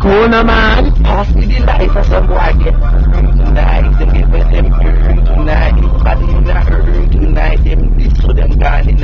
Corner man, pass me the life of some boy get hurt tonight. Them give them earn tonight. Body in the earn tonight. Them this so them gone in